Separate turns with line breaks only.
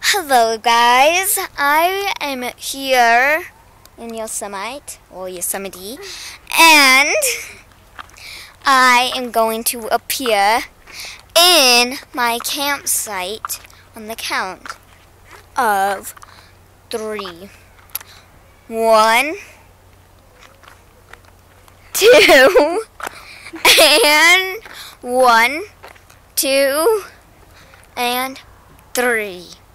Hello guys, I am here in Yosemite, and I am going to appear in my campsite on the count of 3. 1, 2, and 1, 2, and 3.